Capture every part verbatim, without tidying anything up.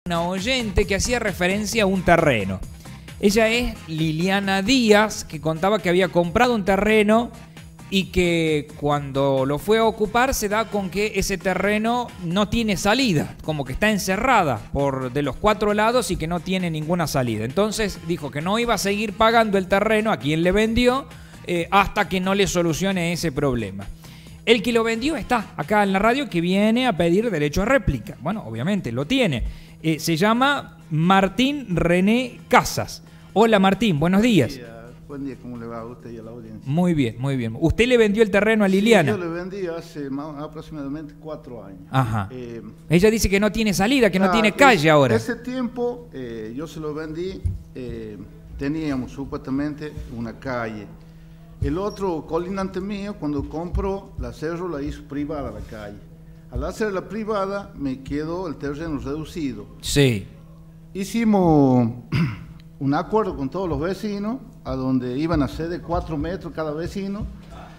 Una oyente que hacía referencia a un terreno. Ella es Liliana Díaz, que contaba que había comprado un terreno y que cuando lo fue a ocupar se da con que ese terreno no tiene salida, como que está encerrada por de los cuatro lados y que no tiene ninguna salida. Entonces dijo que no iba a seguir pagando el terreno a quien le vendió eh, hasta que no le solucione ese problema. El que lo vendió está acá en la radio, que viene a pedir derecho a réplica. Bueno, obviamente lo tiene. Eh, se llama Martín René Casas. Hola Martín, buenos días. Buen día, buen día, ¿cómo le va a usted y a la audiencia? Muy bien, muy bien. ¿Usted le vendió el terreno a Liliana? Sí, yo le vendí hace más, aproximadamente cuatro años. Ajá. Eh, Ella dice que no tiene salida, que ah, no tiene calle es, ahora. Ese tiempo eh, yo se lo vendí, eh, teníamos supuestamente una calle. El otro colindante mío, cuando compró la cerro, la hizo privada la calle. Al hacer la privada, me quedó el terreno reducido. Sí. Hicimos un acuerdo con todos los vecinos, a donde iban a ser de cuatro metros cada vecino,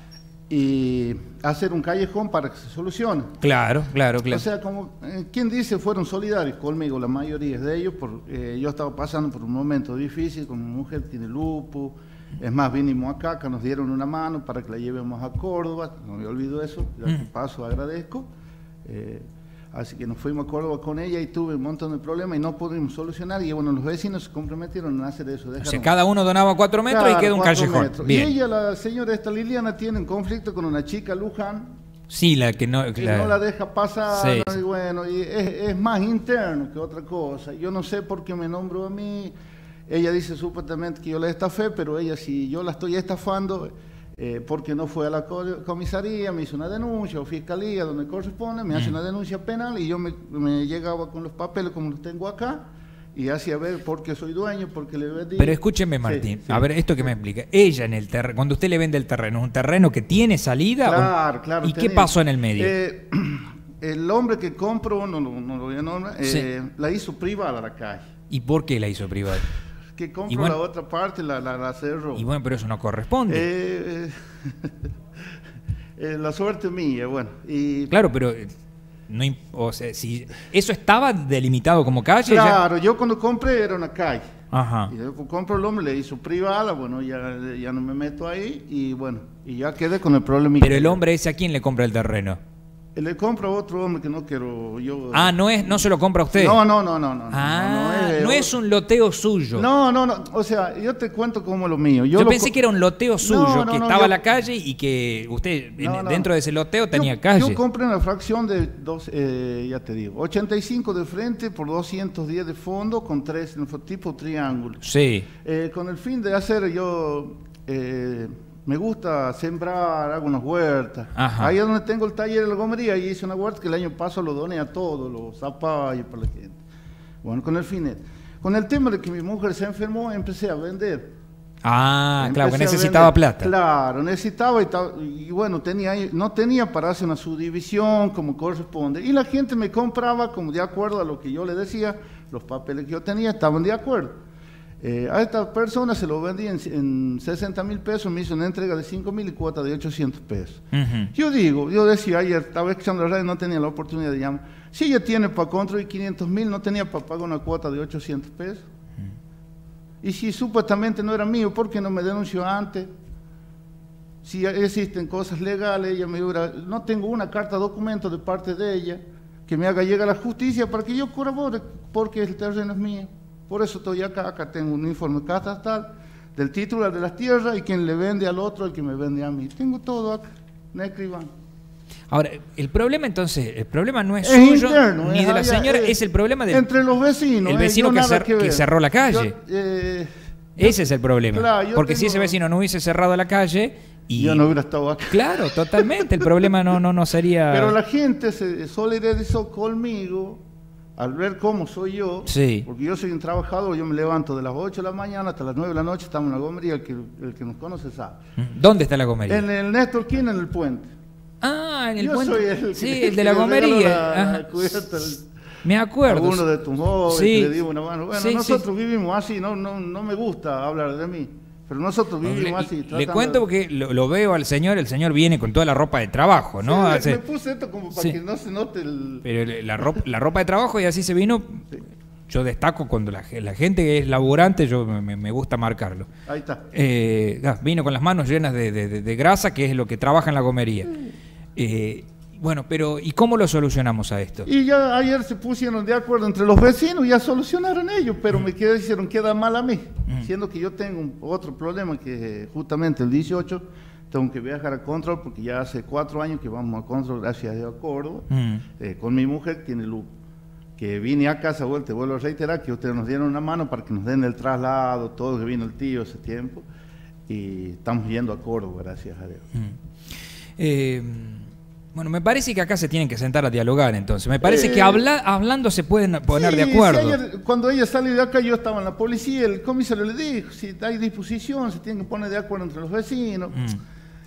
y hacer un callejón para que se solucione. Claro, claro, claro. O sea, como eh, quien dice, fueron solidarios conmigo, la mayoría de ellos, por, eh, yo estaba pasando por un momento difícil, con mi mujer tiene lupus. Es más, vinimos acá, que nos dieron una mano para que la llevemos a Córdoba, no me olvido eso, ya que paso agradezco. Eh, así que nos fuimos a Córdoba con ella y tuve un montón de problemas y no pudimos solucionar, y bueno, los vecinos se comprometieron a hacer eso. O sea, cada uno donaba cuatro metros, claro, y queda un callejón. Bien. Y ella, la señora esta Liliana, tiene un conflicto con una chica, Luján. Sí, la que no, que claro. no la deja pasar, sí, ¿no? Y bueno, y es, es más interno que otra cosa. Yo no sé por qué me nombro a mí. Ella dice supuestamente que yo la estafé, pero ella, si yo la estoy estafando, eh, porque no fue a la comisaría, me hizo una denuncia, o fiscalía, donde corresponde, me mm. hace una denuncia penal, y yo me, me llegaba con los papeles como los tengo acá, y hacía ver por qué soy dueño, porque le vendí. Pero escúcheme, Martín, sí, sí. A ver, esto que me explica. Ella, en el terreno, cuando usted le vende el terreno, ¿es un terreno que tiene salida? Claro, o... claro. ¿Y tenía... qué pasó en el medio? Eh, el hombre que compró, no, no, no lo voy a nombrar, eh, sí. la hizo privada la calle. ¿Y por qué la hizo privada? Que compró bueno, la otra parte, la, la, la cerró. Y bueno, pero eso no corresponde. Eh, eh, la suerte mía, bueno. Y claro, pero no, o sea, si eso estaba delimitado como calle. Claro, ya... yo cuando compré era una calle. Ajá. Y después compró el hombre, le hizo privada, bueno, ya, ya no me meto ahí, y bueno, y ya quedé con el problema. Pero el hombre ese, ¿a quién le compra el terreno? Le compra a otro hombre que no quiero yo. Ah, no es, no se lo compra a usted. No, no, no, no, no. Ah, no, no, es, no es un loteo suyo. No, no, no. O sea, yo te cuento como lo mío. Yo, yo pensé que era un loteo suyo, no, no, que no, estaba yo... a la calle y que usted no, no. dentro de ese loteo tenía yo, calle. Yo compré una fracción de dos, eh, ya te digo, ochenta y cinco de frente por doscientos diez de fondo con tres tipo triángulo. Sí. Eh, con el fin de hacer yo. Eh, Me gusta sembrar, hago unas huertas. Ajá. Ahí es donde tengo el taller de la gomería, y hice una huerta que el año pasado lo doné a todos, los zapallos para la gente. Bueno, con el fin. Con el tema de que mi mujer se enfermó, empecé a vender. Ah, empecé claro, que necesitaba plata. Claro, necesitaba y, y bueno, tenía, no tenía para hacer una subdivisión como corresponde. Y la gente me compraba como de acuerdo a lo que yo le decía, los papeles que yo tenía estaban de acuerdo. Eh, a esta persona se lo vendí en, en sesenta mil pesos, me hizo una entrega de cinco mil y cuota de ochocientos pesos. Uh-huh. Yo digo, yo decía ayer, estaba escuchando la radio, no tenía la oportunidad de llamar. Si ella tiene para construir quinientos mil, no tenía para pagar una cuota de ochocientos pesos. Uh-huh. Y si supuestamente no era mío, ¿por qué no me denunció antes? Si existen cosas legales, ella me hubiera, no tengo una carta documento de parte de ella que me haga llegar a la justicia para que yo colabore, porque el terreno es mío. Por eso estoy acá, acá tengo un informe catastral del titular de las tierras y quien le vende al otro, el que me vende a mí. Tengo todo acá, no escriban. Ahora, el problema entonces, el problema no es, es suyo interno, ni es de la allá, señora, es, es el problema del entre los vecinos. El vecino eh, que, cer, que, que cerró la calle. Yo, eh, Ese es el problema. Claro, porque tengo, si ese vecino no hubiese cerrado la calle y yo no hubiera estado acá. Claro, totalmente. El problema no, no, no sería. Pero la gente se solidarizó conmigo. Al ver cómo soy yo, sí. Porque yo soy un trabajador, yo me levanto de las ocho de la mañana hasta las nueve de la noche, estamos en la gomería, el que, el que nos conoce sabe. ¿Dónde está la gomería? En el Néstor Quina, en el puente. Ah, en el yo puente. Soy el sí, que, el de la gomería. La, la cubierta, el, me acuerdo. A uno de tus jóvenes, sí. que le digo una mano. Bueno, sí, nosotros sí. vivimos así, no, no, no me gusta hablar de mí. Pero nosotros vivimos le, así. Le cuento porque lo, lo veo al señor, el señor viene con toda la ropa de trabajo, ¿no? Sí, Hace, me puse esto como para sí. que no se note el... Pero la ropa, la ropa de trabajo y así se vino... Sí. yo destaco cuando la, la gente que es laburante, yo me, me gusta marcarlo. Ahí está. Eh, vino con las manos llenas de, de, de grasa, que es lo que trabaja en la gomería. Eh, bueno, pero ¿y cómo lo solucionamos a esto? Y ya ayer se pusieron de acuerdo entre los vecinos y ya solucionaron ellos, pero mm. me quedé, hicieron queda mal a mí, mm. siendo que yo tengo un, otro problema, que justamente el dieciocho tengo que viajar a Control, porque ya hace cuatro años que vamos a Control, gracias a Dios, a Córdoba, mm. eh, con mi mujer, tiene luz. Que vine acá, esa vuelta, vuelvo a reiterar que ustedes nos dieron una mano para que nos den el traslado, todo, que vino el tío ese tiempo, y estamos yendo a Córdoba, gracias a Dios. Mm. Eh, bueno, me parece que acá se tienen que sentar a dialogar, entonces. Me parece eh, que habla, hablando se pueden poner sí, de acuerdo. Sí, ayer, cuando ella salió de acá, yo estaba en la policía, el comisario le dijo, si hay disposición, se tienen que poner de acuerdo entre los vecinos. Mm.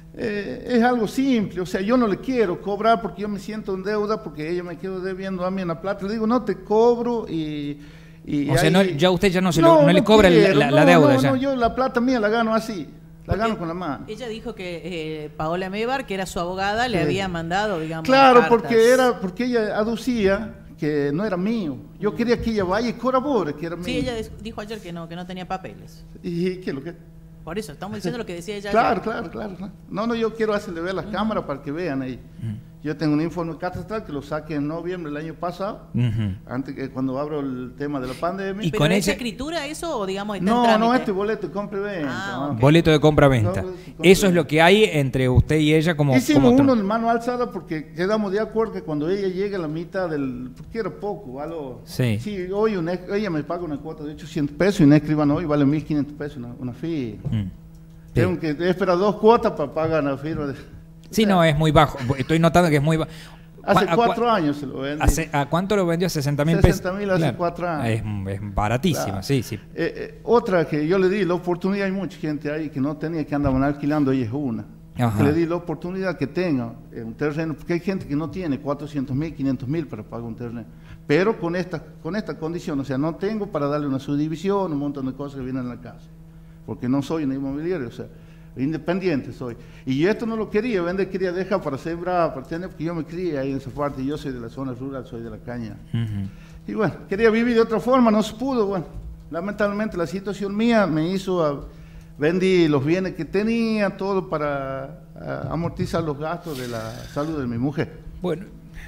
Eh, es algo simple, o sea, yo no le quiero cobrar porque yo me siento en deuda, porque ella me quedó debiendo a mí en la plata. Le digo, no te cobro y... y o sea, ahí, no, ya usted ya no, se no, lo, no, no le cobra quiero, la, la no, deuda. No, ya. no, yo la plata mía la gano así. La gano con la mano. Ella dijo que eh, Paola Mebar, que era su abogada, le sí. había mandado, digamos, claro, cartas. porque era porque ella aducía que no era mío. Yo quería que ella vaya y colabore, que era mío. Sí, ella dijo ayer que no, que no tenía papeles. ¿Y qué es lo que? Por eso, estamos diciendo lo que decía ella. Claro, claro, claro, claro. No, no, yo quiero hacerle ver las uh-huh. cámaras para que vean ahí. Uh-huh. Yo tengo un informe catastral que lo saqué en noviembre del año pasado, uh-huh. antes que cuando abro el tema de la pandemia. ¿Y con con esa escritura eso o digamos está no, en trámite? No, este boleto de compra y venta. Ah, okay. Boleto de compra-venta. No, eso es lo que hay entre usted y ella como... Hicimos como uno en mano alzada porque quedamos de acuerdo que cuando ella llegue a la mitad del... porque era poco, ¿vale? Sí. Sí, hoy una, ella me paga una cuota de ochocientos pesos y un escribano hoy vale mil quinientos pesos una, una fee. Mm. Sí. Tengo que esperar dos cuotas para pagar la firma. De... Sí, o sea, no, es muy bajo. Estoy notando que es muy bajo. Hace cuatro años se lo vendí. Hace, ¿A cuánto lo vendió? ¿A sesenta mil pesos? sesenta mil hace claro. cuatro años. Es, es baratísima, claro. sí, sí. Eh, eh, otra que yo le di la oportunidad, hay mucha gente ahí que no tenía, que andaban alquilando, ella es una. Que le di la oportunidad que tenga eh, un terreno, porque hay gente que no tiene cuatrocientos mil, quinientos mil para pagar un terreno. Pero con esta, con esta condición, o sea, no tengo para darle una subdivisión, un montón de cosas que vienen en la casa. Porque no soy una inmobiliaria, o sea, independiente soy. Y yo esto no lo quería vender, quería dejar para sembrar, para tener, porque yo me crié ahí en esa parte, y yo soy de la zona rural, soy de la caña. Uh-huh. Y bueno, quería vivir de otra forma, no se pudo, bueno. Lamentablemente la situación mía me hizo, a, vendí los bienes que tenía, todo para a, amortizar los gastos de la salud de mi mujer. Bueno.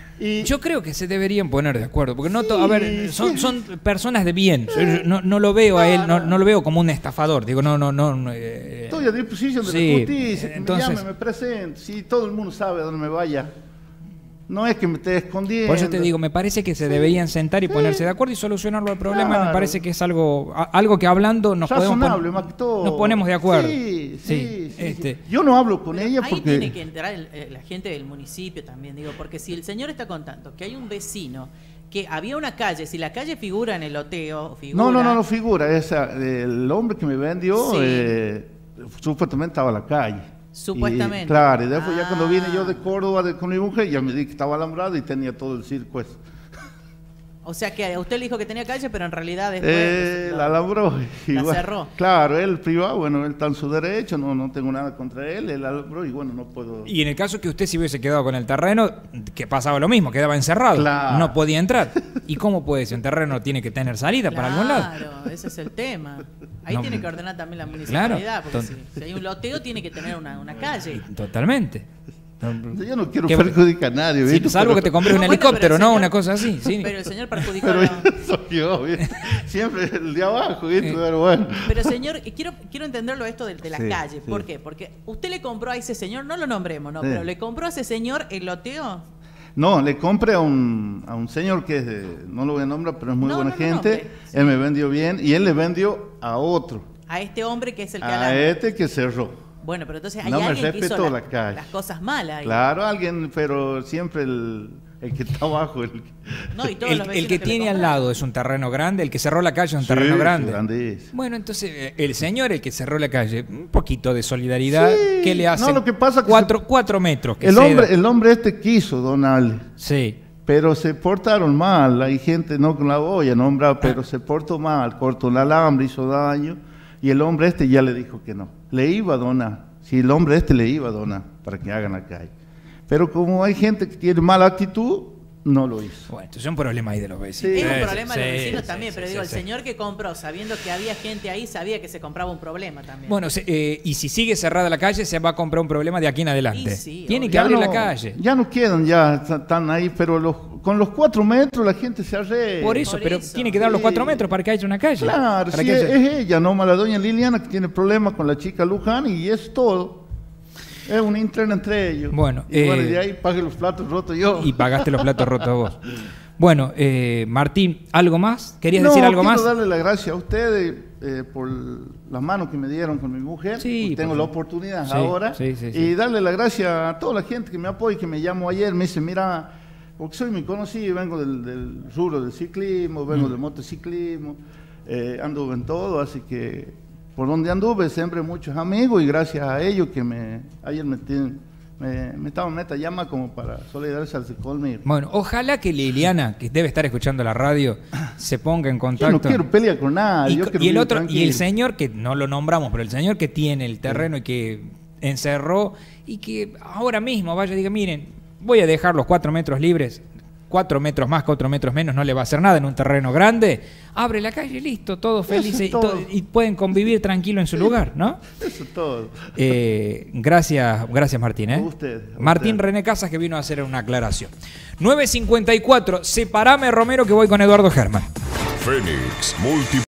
Y yo creo que se deberían poner de acuerdo, porque no, sí, a ver, son, sí. son personas de bien. Yo no, no lo veo a él, no, no lo veo como un estafador. Digo, no, no, no. Eh, Estoy a disposición de sí, discutir, si entonces, me llame, me presento, si todo el mundo sabe a dónde me vaya. No es que me esté escondiendo. Por eso te digo, me parece que se sí, deberían sentar y sí. ponerse de acuerdo y solucionarlo el problema. Claro. Me parece que es algo algo que hablando nos podemos pon más que todo. nos ponemos de acuerdo. Sí, sí, sí, este. sí. Yo no hablo con Pero ella ahí porque... Ahí tiene que entrar el, la gente del municipio también, digo, porque si el señor está contando que hay un vecino, que había una calle, si la calle figura en el loteo, figura... No, no, no, no figura. Esa, el hombre que me vendió, sí. eh, supuestamente estaba en la calle. Supuestamente. Y, claro, y después ah. ya cuando vine yo de Córdoba de, con mi mujer, ya me di que estaba alambrado y tenía todo el circo eso. O sea que a usted le dijo que tenía calle, pero en realidad después... Eh, la alambró. Y la bueno, cerró. Claro, él privado, bueno, él está en su derecho, no, no tengo nada contra él, él alambró y bueno, no puedo... Y en el caso que usted se hubiese quedado con el terreno, que pasaba lo mismo, quedaba encerrado, claro. no podía entrar. ¿Y cómo puede ser? Un terreno tiene que tener salida claro, para algún lado. Claro, ese es el tema. Ahí no, tiene que ordenar también la municipalidad, claro, porque si, si hay un loteo tiene que tener una, una calle. Totalmente. Yo no quiero perjudicar a nadie, ¿viste? Sí, salvo pero, que te compres no, un bueno, helicóptero, ¿no? Señor, una cosa así. Sí. Pero el señor perjudicó. Pero no. Soy yo, ¿viste? Siempre el de abajo, ¿viste? Eh. Pero bueno. Pero señor, quiero, quiero entenderlo esto de, de la sí, calle. Sí. ¿Por qué? Porque usted le compró a ese señor, no lo nombremos, ¿no? Sí. Pero le compró a ese señor el loteo. No, le compré a un, a un señor que es de, no lo voy a nombrar, pero es muy no, buena no, gente. No, sí. Él me vendió bien y él le vendió a otro. A este hombre que es el que A alambre. este que cerró. Bueno, pero entonces hay no alguien me que hizo la la, las cosas malas. Ahí. Claro, alguien, pero siempre el, el que está abajo. El, no, y todos el, los el que, que tiene al lado es un terreno grande, el que cerró la calle es un sí, terreno grande. Grandísimo. Bueno, entonces el señor, el que cerró la calle, un poquito de solidaridad, sí. ¿qué le hace? No, lo que pasa que cuatro, se... cuatro metros. Que el, ceda. hombre, el hombre este quiso donarle. Sí. Pero se portaron mal, hay gente, no con la voy a nombrar, pero ah. se portó mal, cortó el alambre, hizo daño, y el hombre este ya le dijo que no, le iba a donar. Si el hombre este le iba a donar para que hagan la calle. Pero como hay gente que tiene mala actitud, no lo hizo. Bueno, entonces es un problema ahí de los vecinos. Sí. Es un Sí, problema de los sí, vecinos sí, también, sí, pero sí, digo, sí. el señor que compró sabiendo que había gente ahí, sabía que se compraba un problema también. Bueno, se- eh, y si sigue cerrada la calle, se va a comprar un problema de aquí en adelante. Y sí, Tiene obvio. que Ya abrir no- la calle. Ya no quedan, ya están ahí, pero los, con los cuatro metros la gente se arregla. Por eso, Por pero eso. tiene que dar los Sí. cuatro metros para que haya una calle. Claro, Para sí, que es, haya- es ella, no la doña Liliana, que tiene problemas con la chica Luján y es todo. Es una interna entre ellos. Bueno, y bueno, eh, de ahí pague los platos rotos yo. Y pagaste los platos rotos vos. Bueno, eh, Martín, ¿algo más? ¿Querías No, decir algo quiero más? darle las gracias a ustedes eh, por las manos que me dieron con mi mujer. Sí, Pues tengo por la favor. oportunidad Sí, ahora. sí, sí, sí. Y darle las gracias a toda la gente que me apoya, que me llamó ayer. Me dice, mira, porque soy muy conocido, vengo del, del rubro del ciclismo, vengo Mm. del motociclismo, eh, anduve en todo, así que por donde anduve siempre muchos amigos y gracias a ellos que me ayer me tienen... Me, me estaban meta llama como para solidarizarse conmigo. Bueno, ojalá que Liliana, que debe estar escuchando la radio, se ponga en Yo contacto. no quiero pelear con nadie. Y, yo co- quiero y el vivir otro, y el tranquilo. señor que no lo nombramos, pero el señor que tiene el terreno y que encerró y que ahora mismo vaya y diga, miren, voy a dejar los cuatro metros libres, cuatro metros más, cuatro metros menos, no le va a hacer nada en un terreno grande, abre la calle y listo, todos Eso es felices y, todo. to- y pueden convivir tranquilo en su lugar, ¿no? Eso es todo. Eh, gracias, gracias Martín. ¿eh? A usted, a Martín usted. René Casas que vino a hacer una aclaración. nueve cincuenta y cuatro, separame Romero que voy con Eduardo Germán. Fénix Multi